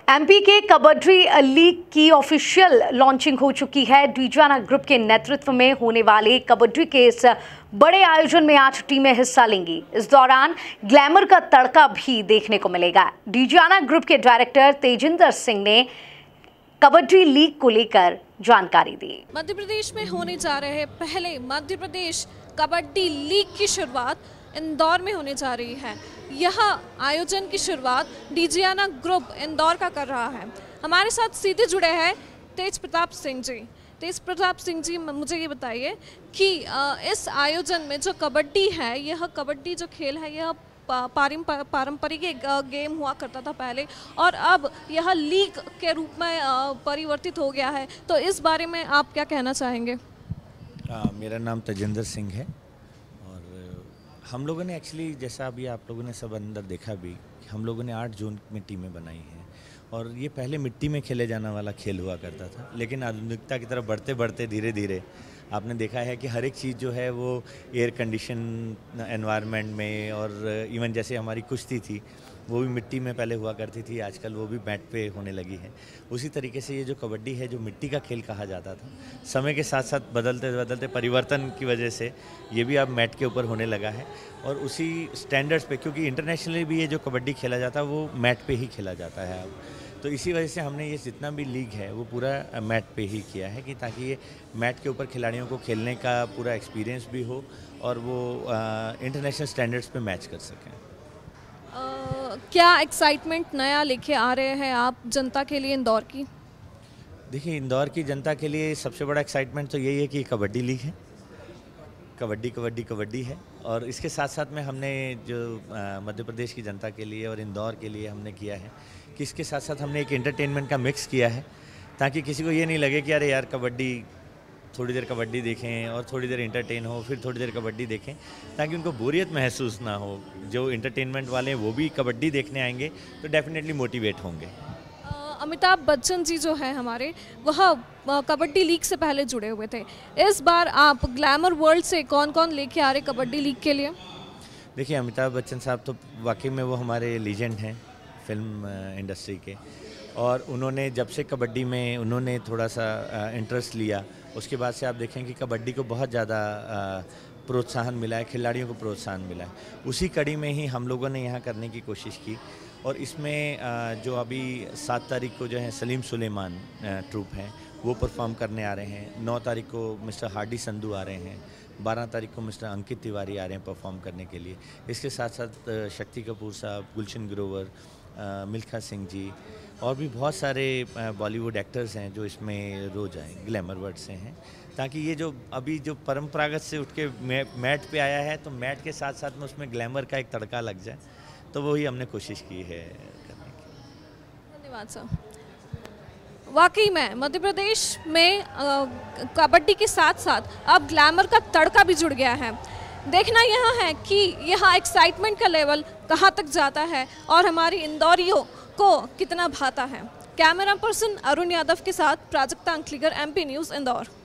MP के kabaddi league की official launching हो चुकी है। डीजियाना ग्रुप के नेतृत्व में होने वाले कबड्डी के इस बड़े आयोजन में 8 टीमें हिस्सा लेंगी। इस दौरान ग्लैमर का तड़का भी देखने को मिलेगा। डीजियाना ग्रुप के डायरेक्टर तेजिंदर सिंह ने कबड्डी लीग को लेकर जानकारी दी। मध्य प्रदेश में होने जा रहे पहले मध्य प्रदेश कबड्डी लीग की शुरुआत इंदौर में होने जा रही है। यह आयोजन की शुरुआत डीजियाना ग्रुप इंदौर का कर रहा है। हमारे साथ सीधे जुड़े हैं तेज प्रताप सिंह जी। तेज प्रताप सिंह जी, मुझे ये बताइए कि इस आयोजन में जो कबड्डी है, यह कबड्डी जो खेल है, यह पारंपरिक गेम हुआ करता था पहले, और अब यह लीग के रूप में परिवर्तित हो गया है। तो इस बारे में आप क्या कहना चाहेंगे? मेरा नाम तेजिंदर सिंह है और हम लोगों ने एक्चुअली, जैसा अभी आप लोगों ने सब अंदर देखा भी, हम लोगों ने 8 जून में टीमें बनाई हैं और ये पहले मिट्टी में खेले जाने वाला खेल हुआ करता था, लेकिन आधुनिकता की तरफ बढ़ते बढ़ते धीरे धीरे आपने देखा है कि हर एक चीज़ जो है वो एयर कंडीशन एनवायरनमेंट में, और इवन जैसे हमारी कुश्ती थी वो भी मिट्टी में पहले हुआ करती थी, आजकल वो भी मैट पे होने लगी है। उसी तरीके से ये जो कबड्डी है, जो मिट्टी का खेल कहा जाता था, समय के साथ साथ बदलते बदलते परिवर्तन की वजह से ये भी अब मैट के ऊपर होने लगा है। और उसी स्टैंडर्ड्स पे, क्योंकि इंटरनेशनली भी ये जो कबड्डी खेला जाता है वो मैट पे ही खेला जाता है अब, तो इसी वजह से हमने ये जितना भी लीग है वो पूरा मैट पे ही किया है, कि ताकि ये मैट के ऊपर खिलाड़ियों को खेलने का पूरा एक्सपीरियंस भी हो और वो इंटरनेशनल स्टैंडर्ड्स पे मैच कर सकें। क्या एक्साइटमेंट नया लेके आ रहे हैं आप जनता के लिए इंदौर की? देखिए, इंदौर की जनता के लिए सबसे बड़ा एक्साइटमेंट तो यही है कि कबड्डी लीग है, कबड्डी कबड्डी कबड्डी है। और इसके साथ साथ में हमने जो मध्य प्रदेश की जनता के लिए और इंदौर के लिए हमने किया है कि इसके साथ साथ हमने एक एंटरटेनमेंट का मिक्स किया है, ताकि किसी को ये नहीं लगे कि अरे यार कबड्डी, थोड़ी देर कबड्डी देखें और थोड़ी देर एंटरटेन हो, फिर थोड़ी देर कबड्डी देखें, ताकि उनको बोरियत महसूस ना हो। जो एंटरटेनमेंट वाले हैं वो भी कबड्डी देखने आएंगे तो डेफिनेटली मोटिवेट होंगे। अमिताभ बच्चन जी जो है हमारे, वह कबड्डी लीग से पहले जुड़े हुए थे। इस बार आप ग्लैमर वर्ल्ड से कौन कौन लेके आ रहे कबड्डी लीग के लिए? देखिए, अमिताभ बच्चन साहब तो वाकई में वो हमारे लीजेंड हैं फिल्म इंडस्ट्री के, और उन्होंने जब से कबड्डी में उन्होंने थोड़ा सा इंटरेस्ट लिया, उसके बाद से आप देखें कि कबड्डी को बहुत ज़्यादा प्रोत्साहन मिला है, खिलाड़ियों को प्रोत्साहन मिला है। उसी कड़ी में ही हम लोगों ने यहाँ करने की कोशिश की, और इसमें जो अभी 7 तारीख को जो है सलीम सुलेमान ट्रूप हैं वो परफॉर्म करने आ रहे हैं। 9 तारीख को मिस्टर हार्डी संधू आ रहे हैं। 12 तारीख को मिस्टर अंकित तिवारी आ रहे हैं परफॉर्म करने के लिए। इसके साथ साथ शक्ति कपूर साहब, गुलशन ग्रोवर, मिल्खा सिंह जी, और भी बहुत सारे बॉलीवुड एक्टर्स हैं जो इसमें रोज आए, ग्लैमर वर्ल्ड से हैं, ताकि ये जो अभी जो परंपरागत से उठ के मैट पे आया है, तो मैट के साथ साथ में उसमें ग्लैमर का एक तड़का लग जाए, तो वही हमने कोशिश की है करने की। धन्यवाद सर। वाकई में मध्य प्रदेश में कबड्डी के साथ साथ अब ग्लैमर का तड़का भी जुड़ गया है। देखना यह है कि यह एक्साइटमेंट का लेवल कहाँ तक जाता है और हमारी इंदौरियों को कितना भाता है। कैमरा पर्सन अरुण यादव के साथ प्राजक्ता अंकलीगर, MP न्यूज़, इंदौर।